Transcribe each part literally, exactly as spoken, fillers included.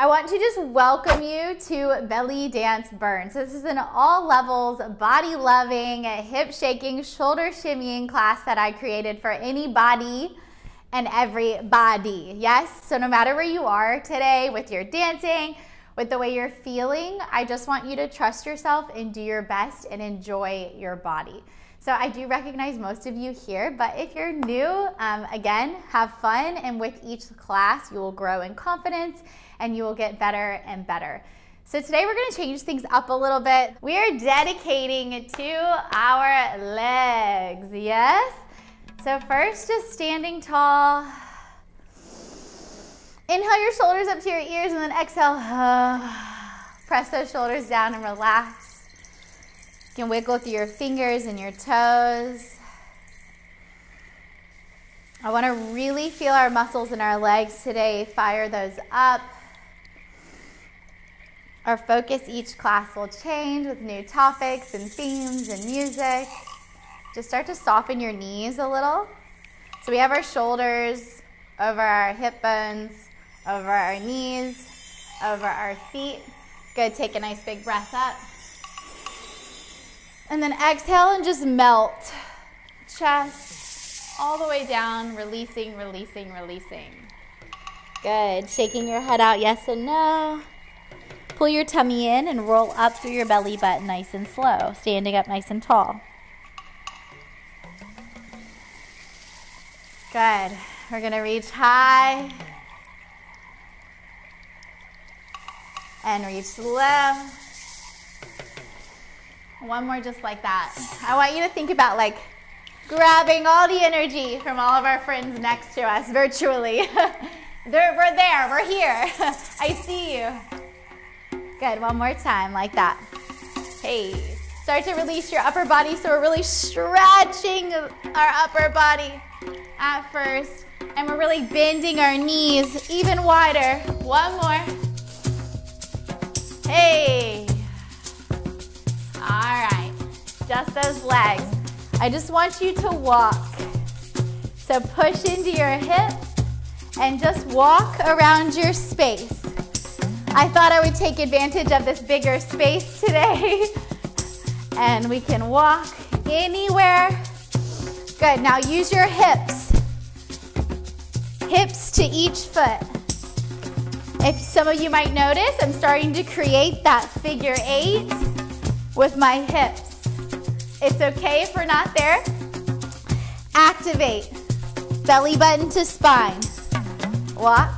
I want to just welcome you to Belly Dance Burn. So this is an all levels, body loving, hip shaking, shoulder shimmying class that I created for any body and everybody. Yes, so no matter where you are today with your dancing, with the way you're feeling, I just want you to trust yourself and do your best and enjoy your body. So I do recognize most of you here, but if you're new, um, again, have fun, and with each class you will grow in confidence and you will get better and better. So today we're gonna change things up a little bit. We are dedicating to our legs, yes? So first, just standing tall. Inhale your shoulders up to your ears and then exhale. Press those shoulders down and relax. You can wiggle through your fingers and your toes. I want to really feel our muscles in our legs today. Fire those up. Our focus each class will change with new topics and themes and music. Just start to soften your knees a little. So we have our shoulders over our hip bones, over our knees, over our feet. Good, take a nice big breath up. And then exhale and just melt. Chest all the way down, releasing, releasing, releasing. Good, shaking your head out, yes and no. Pull your tummy in and roll up through your belly button nice and slow, standing up nice and tall. Good, we're gonna reach high and reach low. One more just like that. I want you to think about like grabbing all the energy from all of our friends next to us virtually. They're, we're there, we're here. I see you. Good, one more time like that. Hey, start to release your upper body, so we're really stretching our upper body at first, and we're really bending our knees even wider. One more. Hey. All right, just those legs. I just want you to walk. So push into your hip and just walk around your space. I thought I would take advantage of this bigger space today. And we can walk anywhere. Good, now use your hips. Hips to each foot. If some of you might notice, I'm starting to create that figure eight with my hips. It's okay if we're not there. Activate. Belly button to spine. Walk.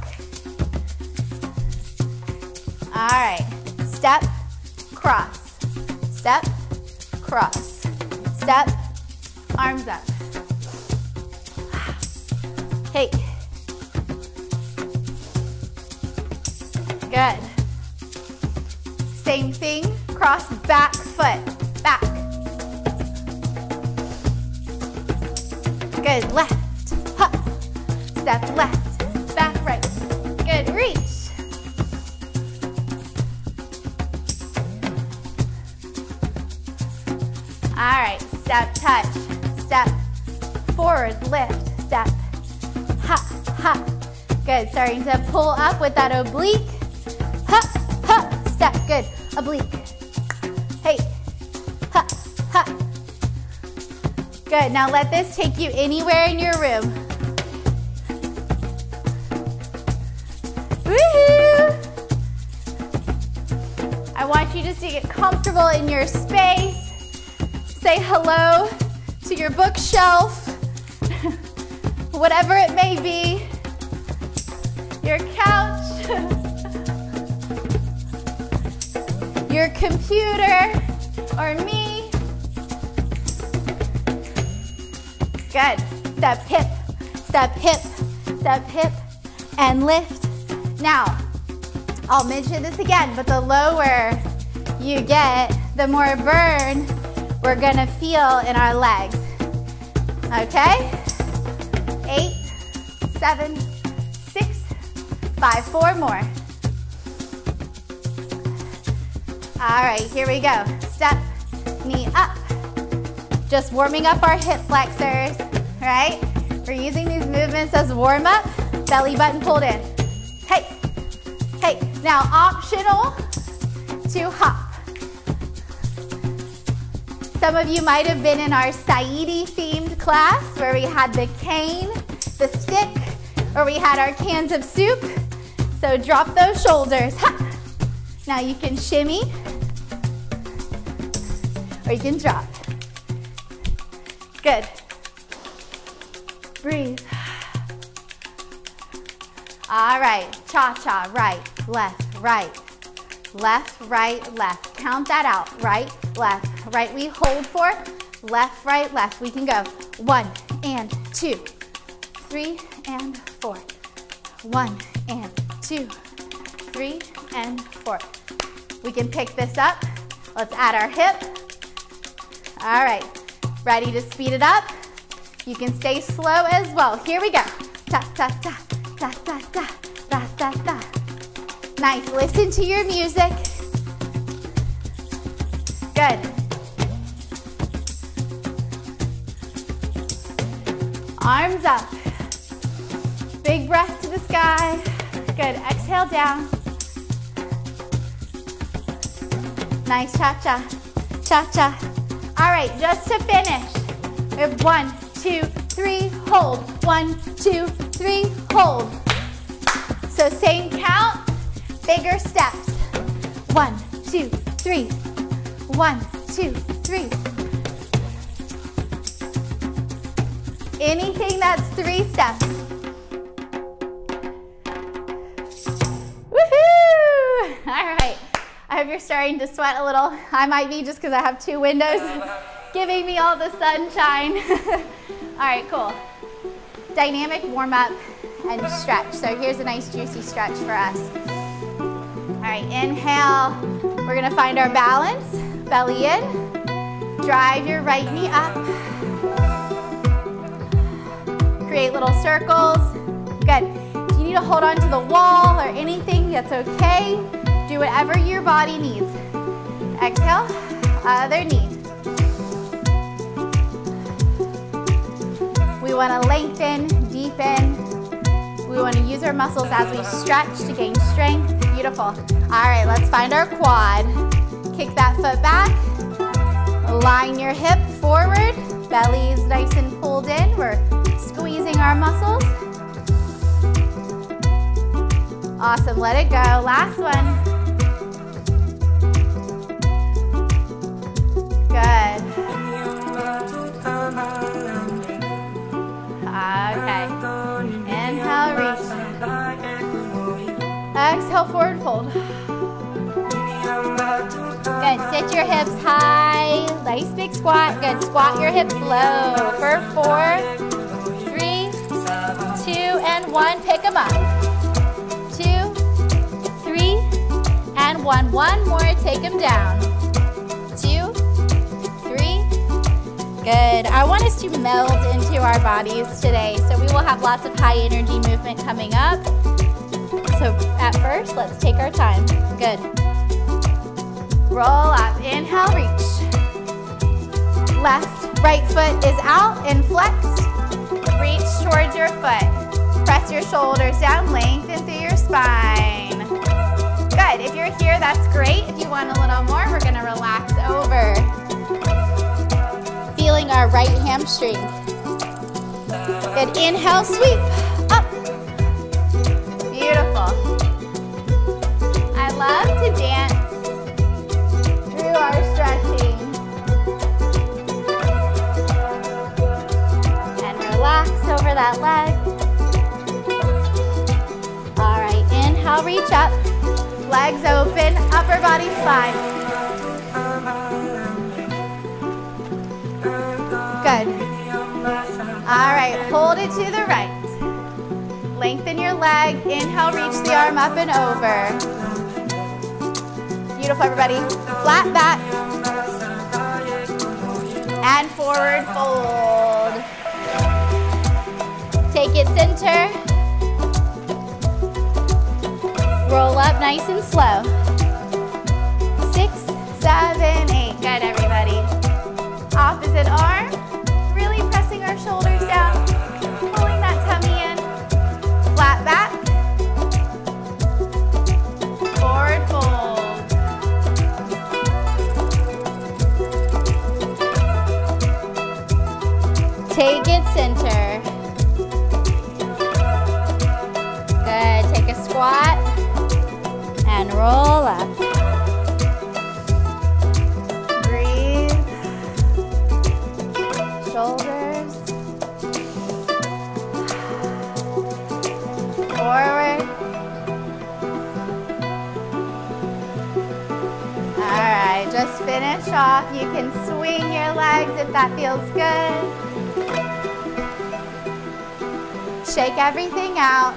All right. Step, cross. Step, cross. Step, arms up. Hey. Good. Same thing. Cross back foot, back. Good, left, hop. Step left, back right. Good, reach. All right, step touch, step forward, lift, step, hop, hop. Good, starting to pull up with that oblique. Hop, hop, step, good, oblique. Hey, ha, ha. Good, now let this take you anywhere in your room. Woohoo! I want you just to get comfortable in your space. Say hello to your bookshelf, whatever it may be, your couch, your computer, or me. Good. Step hip, step hip, step hip, and lift. Now, I'll mention this again, but the lower you get, the more burn we're gonna feel in our legs. Okay? Eight, seven, six, five, four more. All right, here we go. Step, knee up. Just warming up our hip flexors, right? We're using these movements as warm up. Belly button pulled in. Hey, Hey, now optional to hop. Some of you might have been in our Saidi themed class where we had the cane, the stick, or we had our cans of soup. So drop those shoulders. Ha! Now you can shimmy or you can drop. Good. Breathe. All right, cha-cha, right, left, right, left, right, left. Count that out, right, left, right. We hold for left, right, left. We can go one and two, three and four. One and two, three and four. We can pick this up. Let's add our hip. All right, ready to speed it up? You can stay slow as well. Here we go. Ta, ta, ta, ta, ta, ta, ta, ta, ta. Nice, listen to your music. Good. Arms up. Big breath to the sky. Good, exhale down. Nice cha-cha, cha-cha. All right, just to finish, we have one, two, three, hold. One, two, three, hold. So same count, bigger steps. One, two, three. One, two, three. Anything that's three steps. Woohoo! All right, I hope you're starting to sweat a little. I might be just because I have two windows giving me all the sunshine. All right, cool. Dynamic warm up and stretch. So here's a nice juicy stretch for us. All right, inhale. We're gonna find our balance. Belly in. Drive your right knee up. Create little circles. Good. If you need to hold on to the wall or anything, that's okay. Do whatever your body needs. Exhale, other knee. We want to lengthen, deepen. We want to use our muscles as we stretch to gain strength. Beautiful. All right, let's find our quad. Kick that foot back. Line your hip forward. Belly's nice and pulled in. We're squeezing our muscles. Awesome, let it go. Last one. Good. Okay. Inhale, reach. Exhale, forward fold. Good, sit your hips high. Nice big squat. Good, squat your hips low for four, three, two, and one. Pick them up. Two, three, and one. One more, take them down. Two, three. Good. I want us to meld into our bodies today, so we will have lots of high energy movement coming up. So at first, let's take our time. Good. Roll up. Inhale, reach. Left, right foot is out and flexed. Reach towards your foot. Press your shoulders down, lengthen through your spine. Good. If you're here, that's great. If you want a little more, we're going to relax over. Feeling our right hamstring. Good. Inhale, sweep. Up. Beautiful. I love to dance through our stretching. And relax over that leg. All right, inhale, reach up. Legs open, upper body slide. Good. All right, hold it to the right. Lengthen your leg. Inhale, reach the arm up and over. Beautiful, everybody. Flat back. And forward fold. Take it center. Roll up nice and slow. Six, seven, eight. Good, everybody. Opposite arm. Really pressing our shoulders down. Pulling that tummy in. Flat back. Squat and roll up. Breathe. Shoulders. Forward. All right, just finish off. You can swing your legs if that feels good. Shake everything out.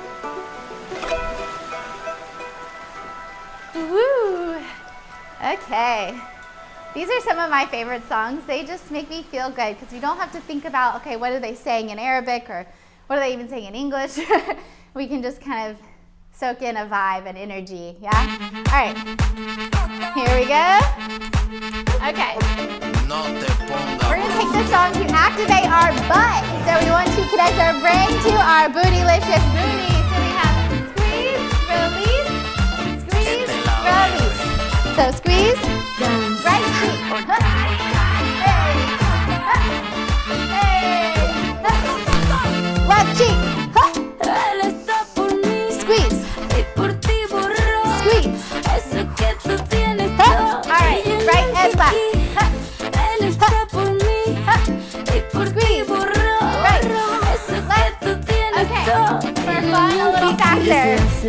Woo! Okay. These are some of my favorite songs. They just make me feel good because you don't have to think about, okay, what are they saying in Arabic or what are they even saying in English? We can just kind of soak in a vibe and energy, yeah? All right, here we go. Okay. We're gonna take this song to activate our butt. So we want to connect our brain to our bootylicious booty. So we have squeeze, release, squeeze, release. So squeeze, right cheek. Hey, hey, left cheek. Squeeze. Squeeze. All right, right and left. Squeeze. Right. Left. Okay. For fun, a little faster.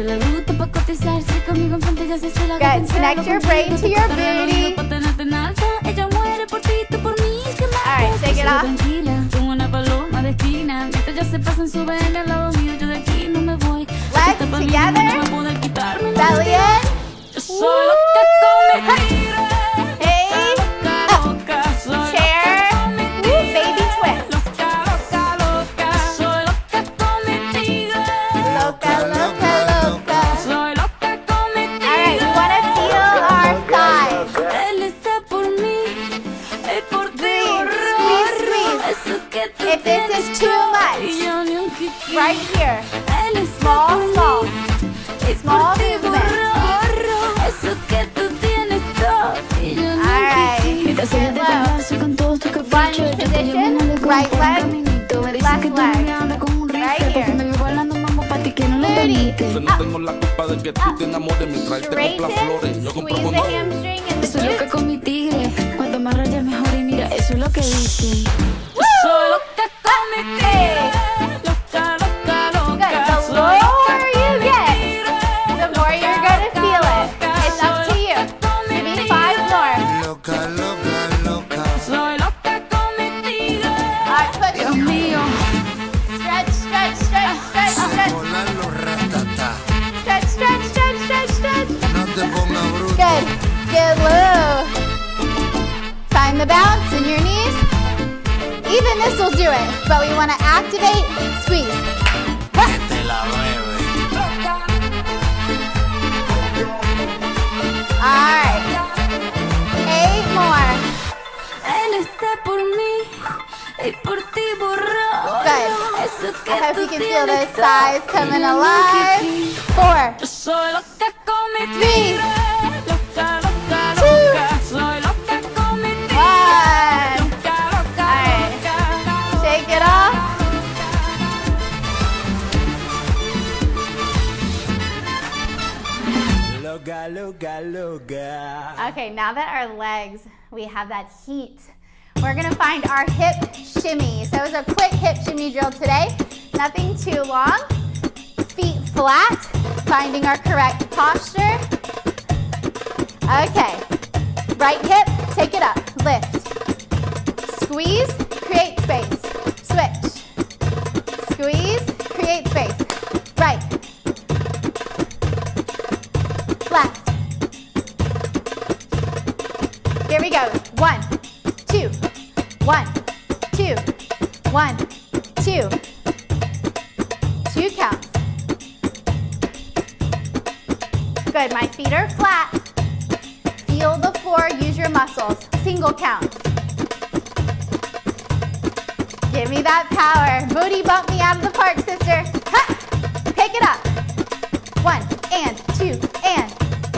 Good. Connect your brain to your booty. All right, shake it off. Legs together. Belly in. Woo. Hey. Up. Chair. Woo. Baby twist. Loca, loca, loca. All right, we want to feel our thighs. Breathe. Squeeze, squeeze. If this is too much, right here. Small, small. Small movement. Alright. Get low. One position. Right leg. Left leg. Right here. Booty. Up. Up. Straighten. Squeeze the hamstring and the glutes. Woo! Hey. Good. Get low. Find the bounce in your knees. Even this will do it, but we want to activate, squeeze. All right. Eight more. Good. I hope you can feel those thighs coming alive. Four. Three. Two. One. All right. Shake it off. Loga, loga, loga. Okay, now that our legs, we have that heat, we're gonna find our hip shimmy. So it's a quick hip shimmy drill today. Nothing too long. Feet flat, finding our correct posture. Okay, right hip, take it up, lift. Squeeze, create space. Switch. Squeeze, create space. Right. Left. Here we go. One, two, one, two, one, two. Two counts. Good, my feet are flat. Feel the floor, use your muscles. Single count. Give me that power. Booty bump me out of the park, sister. Ha! Pick it up. One, and two, and.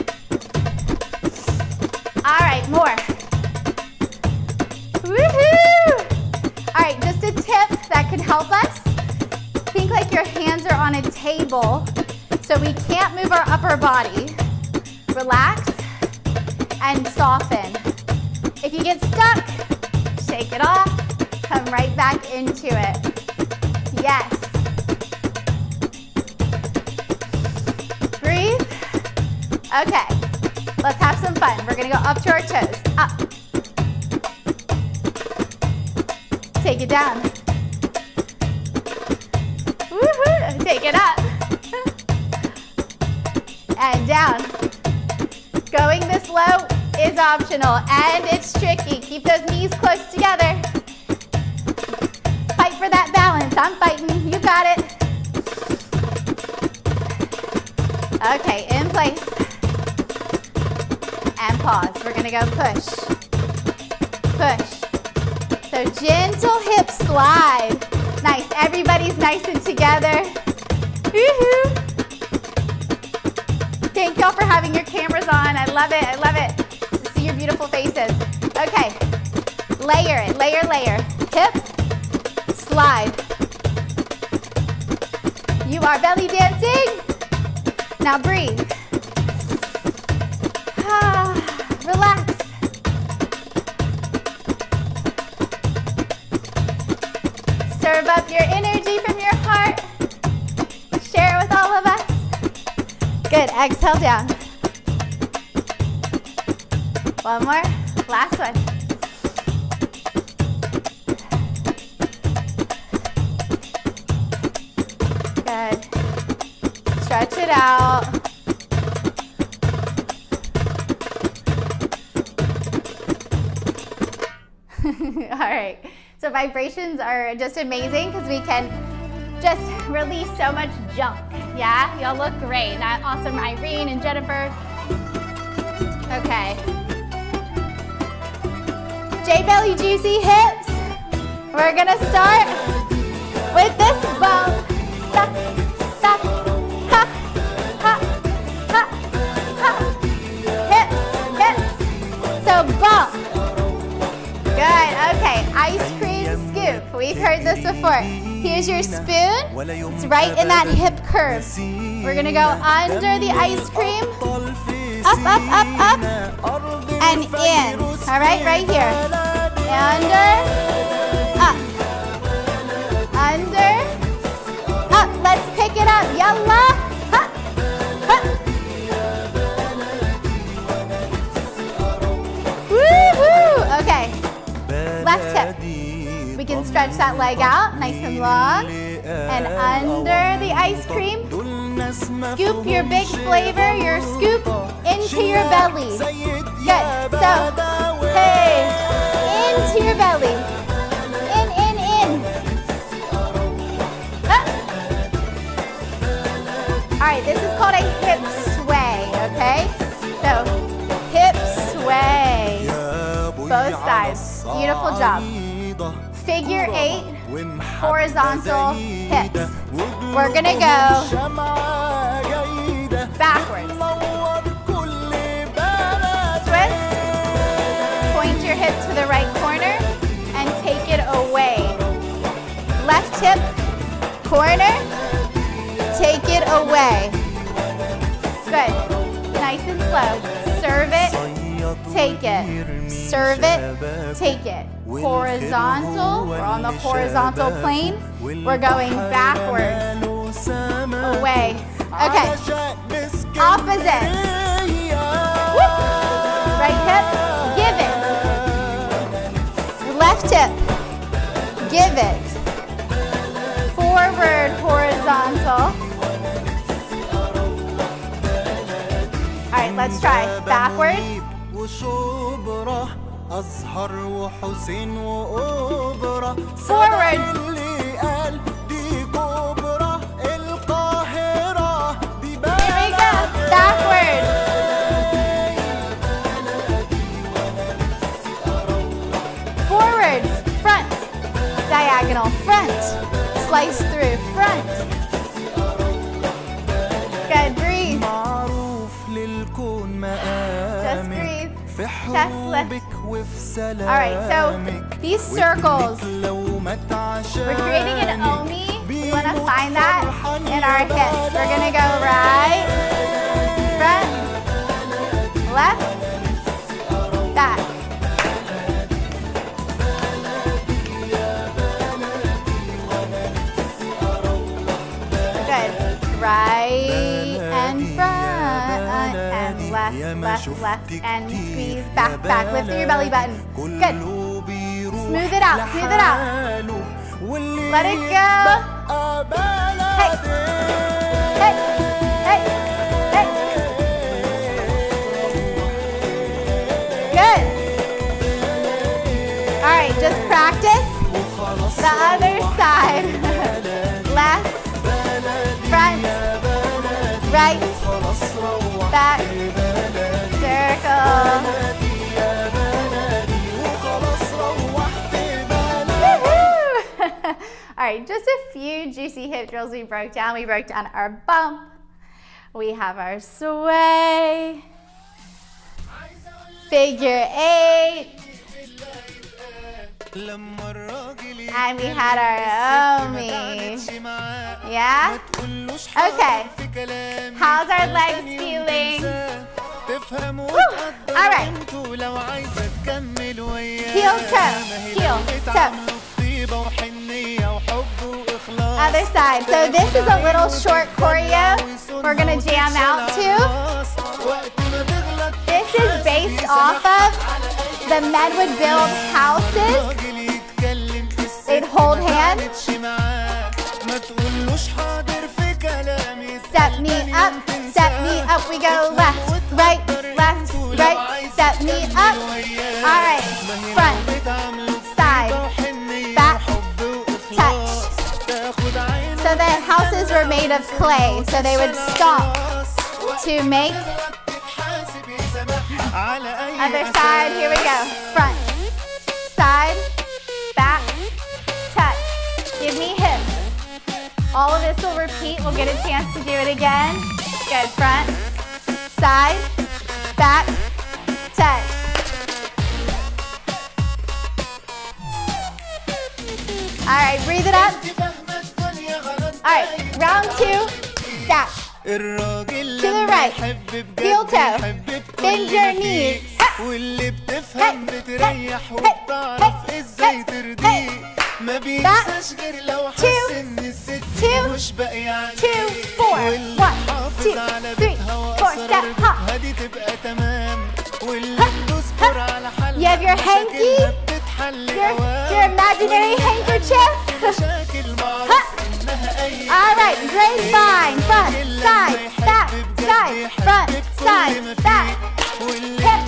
All right, more. Woohoo! All right, just a tip that could help us. Think like your hands are on a table So we can't move our upper body. Relax and soften. If you get stuck, shake it off, come right back into it. Yes. Breathe. Okay, let's have some fun. We're gonna go up to our toes, up. Take it down. Woohoo, take it up. And down. Going this low is optional and it's tricky. Keep those knees close together. Fight for that balance. I'm fighting. You got it. Okay, in place. And pause. We're gonna go push. Push. So gentle hip slide. Nice. Everybody's nice and together. Woohoo. Thank y'all for having your cameras on. I love it. I love it. To see your beautiful faces. Okay. Layer it. Layer, layer. Hip. Slide. You are belly dancing. Now breathe. Ah, relax. Serve up your energy from your heart. Share it with all of us. Good. Exhale down. One more. Last one. Good. Stretch it out. All right. So vibrations are just amazing because we can just release so much junk. Yeah? Y'all look great. That awesome Irene and Jennifer. Okay. J Belly Juicy hips. We're gonna start with this bump. Stop, stop, ha, ha, ha, ha. Hips, hips. So bump. Good, okay. Ice cream scoop. We've heard this before. Here's your spoon. It's right in that hip curve. We're gonna go under the ice cream. Up, up, up, up, and in. All right, right here. Under, up, under, up. Let's pick it up. Yalla. Ha, ha. Woo-hoo. Okay. Left hip. We can stretch that leg out nice and long. And under the ice cream, scoop your big flavor, your scoop into your belly. Good. So, hey, into your belly. In, in, in. Ah. All right, this is called a hip sway, okay? So, hip sway. Both sides. Beautiful job. Figure eight, horizontal hips. We're gonna go backwards. Twist. Point your hip to the right corner and take it away. Left hip, corner, take it away. Good. Nice and slow. Serve it, take it. Serve it, take it. Horizontal, we're on the horizontal plane. We're going backwards, away. Okay, opposite. Woo. Right hip, give it. Left hip, give it. Forward, horizontal. All right, let's try backwards. Forward. Here we go. Backwards. Forwards. Front. Diagonal. Front. Slice through. Front. Good. Breathe. Just breathe. Chest lift. All right, so these circles, we're creating an omi. We want to find that in our hips. We're going to go right Good. Right and front and left, left, left, and squeeze back, back. Lift through your belly button. Good. Smooth it out, smooth it out. Let it go. Hey, hey, hey, hey. Good. All right, just practice the other side. Left, front, right, back, circle. All right, just a few juicy hip drills we broke down. We broke down our bump. We have our sway. Figure eight. And we had our Omi. Yeah? Okay. How's our legs feeling? Woo. All right. Heel toe. Heel toe. Other side. So this is a little short choreo we're going to jam out to. This is based off of the men would build houses. They'd hold hands. Step knee up, step knee up. We go left, right, left, right. Step knee up. All right. Front, side, back, touch. So the houses were made of clay. So they would stomp to make. Other side. Here we go. Front, side, back, touch. Give me hips. All of this will repeat. We'll get a chance to do it again. Good. Front, side, back, touch. All right, breathe it up. All right, round two, step. To the right, heel toe, bend your knees. Hey, hey, hey, hey, hey, hey. Back, two, two, two, four. One, two, three, four. Step, hop. You have your hanky, your, your imaginary handkerchief. All right, grapevine, front, side, back, side, front, side, back. Hip.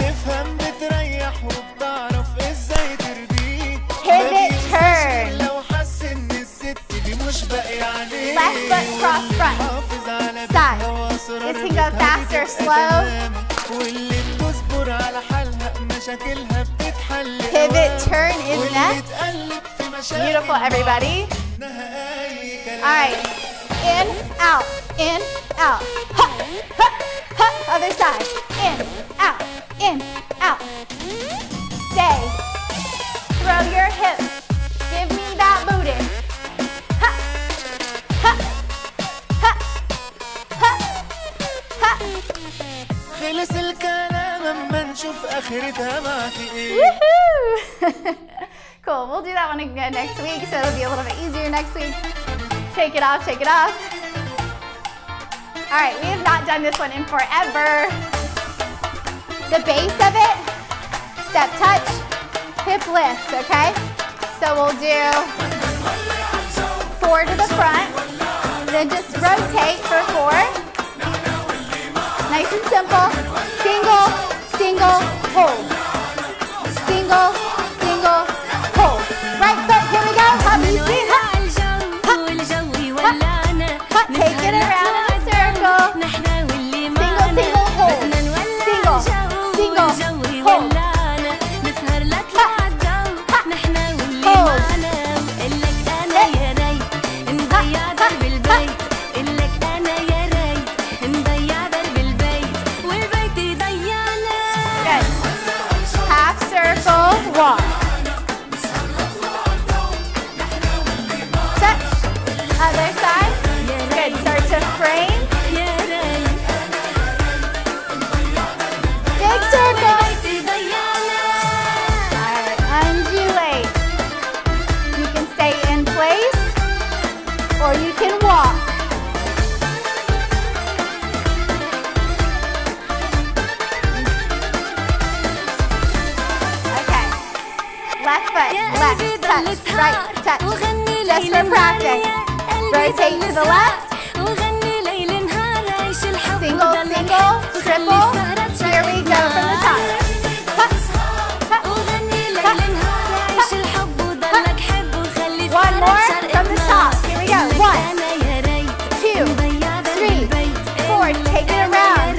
Pivot, turn. Left foot cross front, side. This can go fast or slow. Pivot, turn is next. Beautiful, everybody. All right, in, out, in, out. Ha, ha, ha. Other side, in, out, in, out. Stay. Throw your hips. Give me that booty. Ha, ha, ha, ha, ha. خلص الكلام اما نشوف اخرتها معاكي ايه. Woohoo! Cool, we'll do that one again next week, so it'll be a little bit easier next week. Shake it off, shake it off. All right, we have not done this one in forever. The base of it, step touch, hip lift, okay? So we'll do four to the front, then just rotate for four. Nice and simple. Single, single, hold. Single, single, hold. Right foot, here we go. Hop, hop, hop, hop. Take it around in a circle. Single, single, hold. Single, single, hold. touch, right, touch. Just for practice. Rotate to the left. Single, single, triple. Here we go from the top. One more from the top. Here we go. One, two, three, four. Take it around.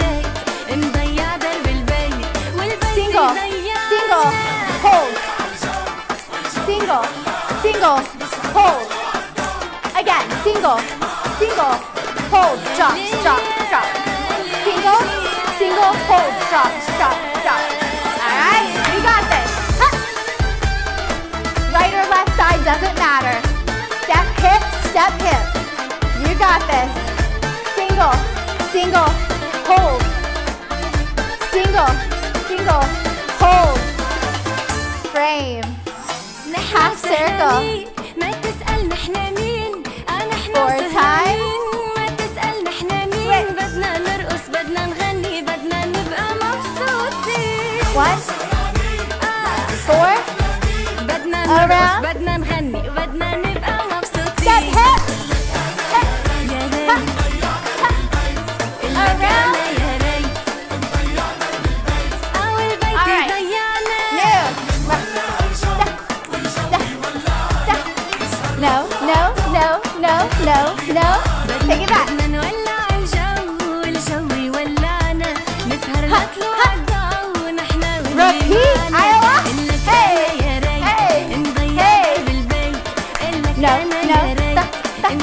Single, single, hold. Single, single, hold. Again, single, single, hold, drop, drop, drop. Single, single, hold, drop, drop, drop. All right, we got this. Huh. Right or left side doesn't matter. Step hip, step hip. You got this. Single, single, hold. Single, single, hold. Frame. Half circle. Four times. Switch. One. Four. Around. Step hip. Hip. Ha. Ha. Around. All right. New. No, no, no, no, no, no. Take it back. Repeat, Iowa. Hey, hey, hey. No, no, stop, stop.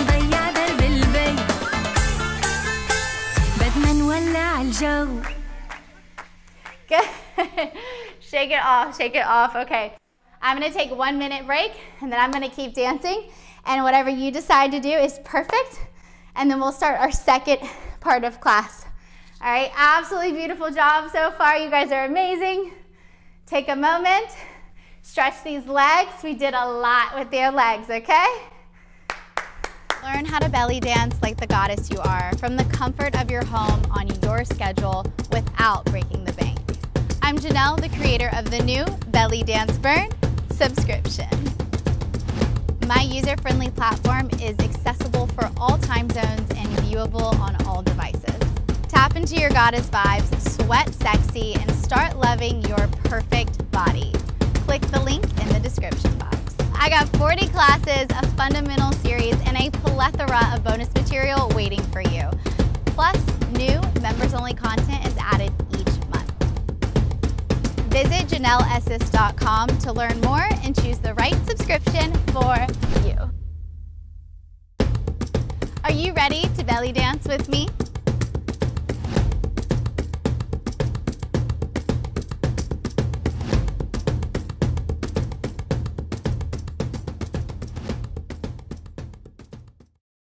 Good. Shake it off, shake it off. Okay. I'm going to take one minute break and then I'm going to keep dancing, and whatever you decide to do is perfect, and then we'll start our second part of class. All right, absolutely beautiful job so far. You guys are amazing. Take a moment, stretch these legs. We did a lot with their legs, okay? Learn how to belly dance like the goddess you are from the comfort of your home on your schedule without breaking the bank. I'm Janelle, the creator of the new BellydanceBURN subscription. My user-friendly platform is accessible for all time zones and viewable on all devices. Tap into your goddess vibes, sweat sexy, and start loving your perfect body. Click the link in the description box. I got forty classes, a fundamental series, and a plethora of bonus material waiting for you. Plus, new members-only content is added each month. Visit Janelle Issis dot com to learn more and choose the right subscription for you. Are you ready to belly dance with me?